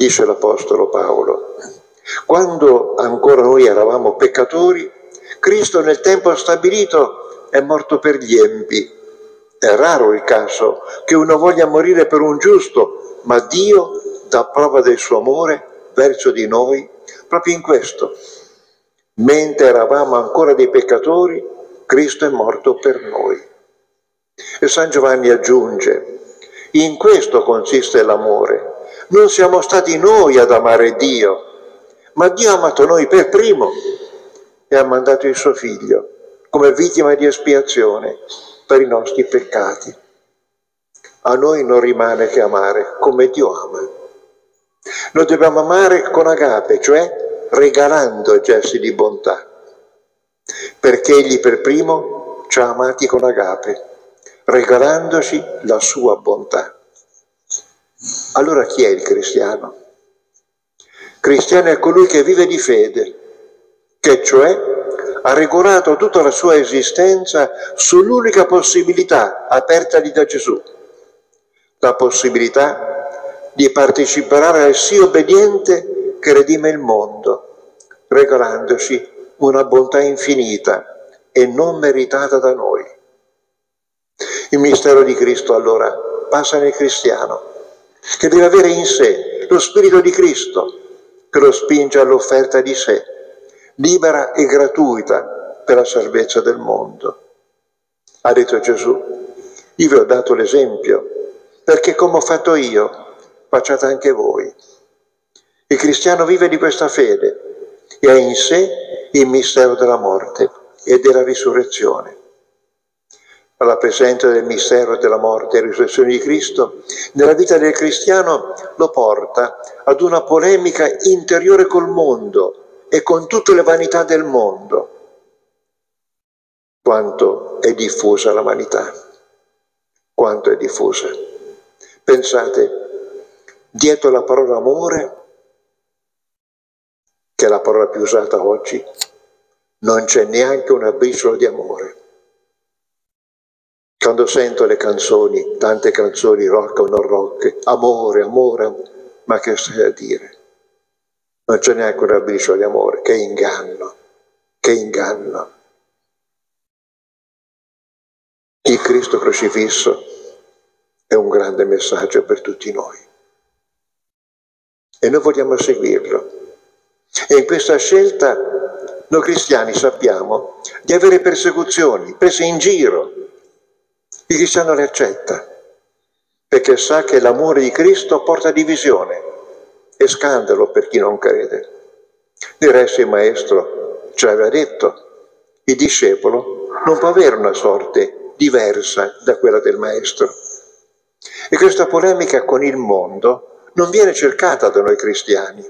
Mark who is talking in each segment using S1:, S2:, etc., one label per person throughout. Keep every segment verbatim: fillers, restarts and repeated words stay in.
S1: dice l'Apostolo Paolo. Quando ancora noi eravamo peccatori, Cristo nel tempo stabilito è morto per gli empi. È raro il caso che uno voglia morire per un giusto, ma Dio dà prova del suo amore verso di noi proprio in questo. Mentre eravamo ancora dei peccatori, Cristo è morto per noi. E San Giovanni aggiunge: in questo consiste l'amore. Non siamo stati noi ad amare Dio, ma Dio ha amato noi per primo e ha mandato il suo Figlio come vittima di espiazione per i nostri peccati. A noi non rimane che amare come Dio ama. Noi dobbiamo amare con agape, cioè regalando gesti di bontà, perché Egli per primo ci ha amati con agape, regalandoci la sua bontà. Allora chi è il cristiano? Cristiano è colui che vive di fede, che cioè ha regolato tutta la sua esistenza sull'unica possibilità apertagli da Gesù, la possibilità di partecipare al sì obbediente che redime il mondo, regalandoci una bontà infinita e non meritata da noi. Il mistero di Cristo allora passa nel cristiano, che deve avere in sé lo Spirito di Cristo, che lo spinge all'offerta di sé, libera e gratuita per la salvezza del mondo. Ha detto Gesù: io vi ho dato l'esempio, perché come ho fatto io, facciate anche voi. Il cristiano vive di questa fede e ha in sé il mistero della morte e della risurrezione. Alla presenza del mistero della morte e risurrezione di Cristo, nella vita del cristiano lo porta ad una polemica interiore col mondo e con tutte le vanità del mondo. Quanto è diffusa la vanità, quanto è diffusa. Pensate, dietro la parola amore, che è la parola più usata oggi, non c'è neanche una briciola di amore. Quando sento le canzoni, tante canzoni rock o non rock, amore, amore, ma che stai a dire? Non c'è neanche una briciola di amore, che inganno, che inganno. Il Cristo crocifisso è un grande messaggio per tutti noi e noi vogliamo seguirlo. E in questa scelta noi cristiani sappiamo di avere persecuzioni, prese in giro. Il cristiano le accetta, perché sa che l'amore di Cristo porta divisione e scandalo per chi non crede. Del resto il Maestro ci aveva detto: il discepolo non può avere una sorte diversa da quella del Maestro. E questa polemica con il mondo non viene cercata da noi cristiani.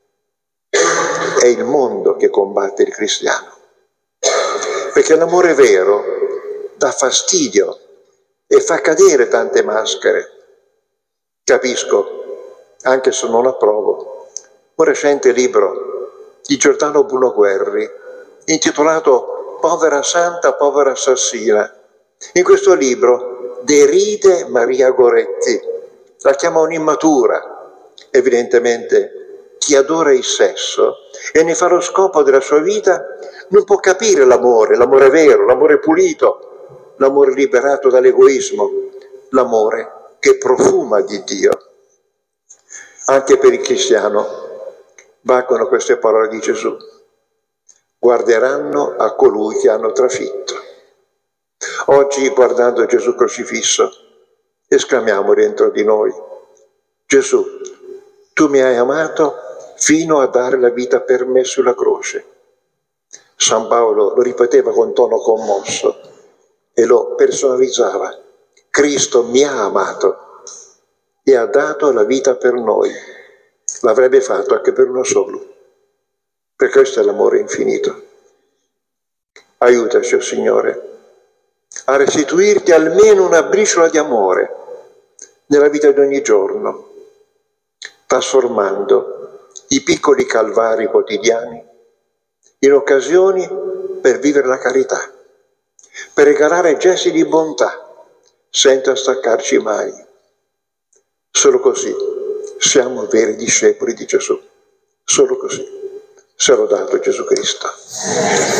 S1: È il mondo che combatte il cristiano, perché l'amore vero dà fastidio e fa cadere tante maschere. Capisco, anche se non approvo, un recente libro di Giordano Bruno Guerri intitolato Povera Santa, Povera Assassina. In questo libro deride Maria Goretti, la chiama un'immatura. Evidentemente chi adora il sesso e ne fa lo scopo della sua vita non può capire l'amore, l'amore vero, l'amore pulito, l'amore liberato dall'egoismo, l'amore che profuma di Dio. Anche per il cristiano valgono queste parole di Gesù: guarderanno a colui che hanno trafitto. Oggi, guardando Gesù crocifisso, esclamiamo dentro di noi: Gesù, tu mi hai amato fino a dare la vita per me sulla croce. San Paolo lo ripeteva con tono commosso e lo personalizzava: Cristo mi ha amato e ha dato la vita per noi. L'avrebbe fatto anche per uno solo. Per questo è l'amore infinito. Aiutaci, oh Signore, a restituirti almeno una briciola di amore nella vita di ogni giorno, trasformando i piccoli calvari quotidiani in occasioni per vivere la carità, per regalare gesti di bontà senza staccarci mai. Solo così siamo veri discepoli di Gesù. Solo così. Se l'ho dato Gesù Cristo.